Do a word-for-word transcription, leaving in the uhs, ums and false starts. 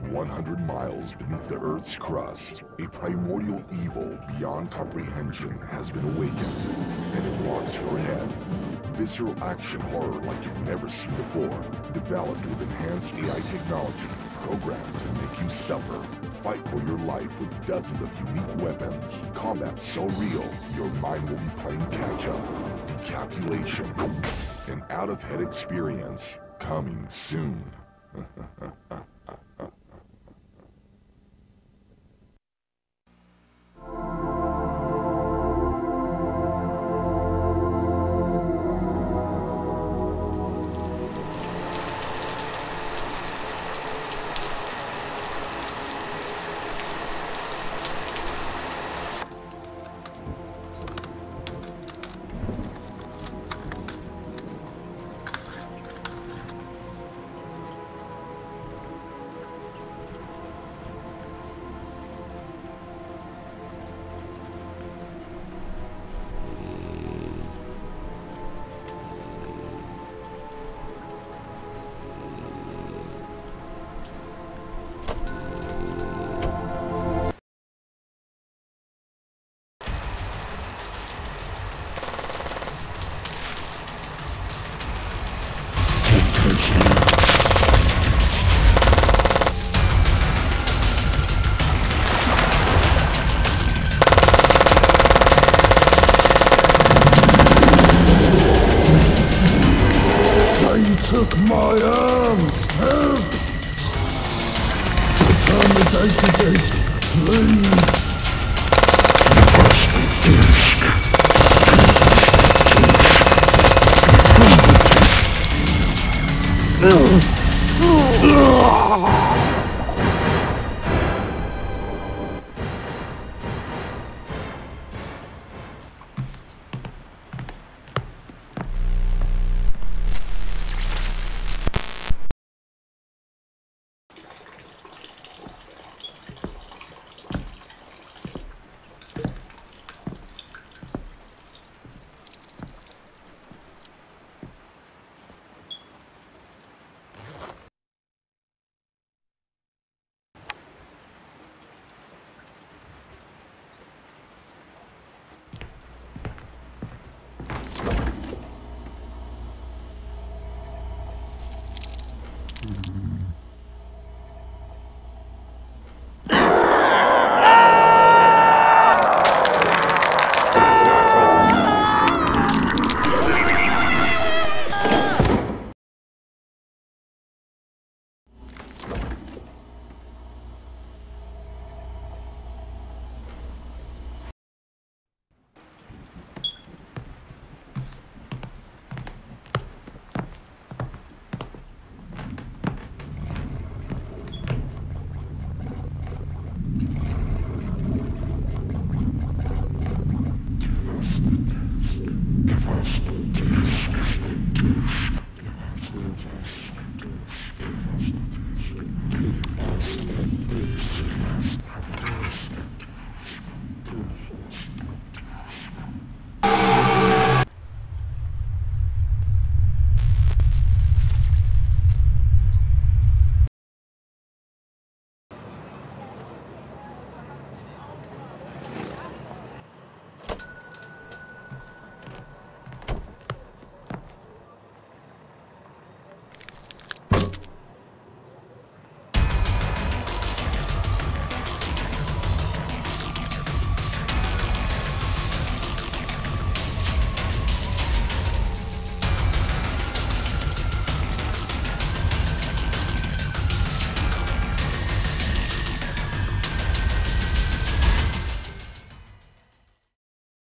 one hundred miles beneath the Earth's crust, a primordial evil beyond comprehension has been awakened, and it walks your head. Visceral action horror like you've never seen before, developed with enhanced A I technology, programmed to make you suffer. Fight for your life with dozens of unique weapons. Combat so real, your mind will be playing catch-up. Decapulation. An out-of-head experience. Coming soon. Took my arms! Help! Return the data disk, please! What's the disk? No!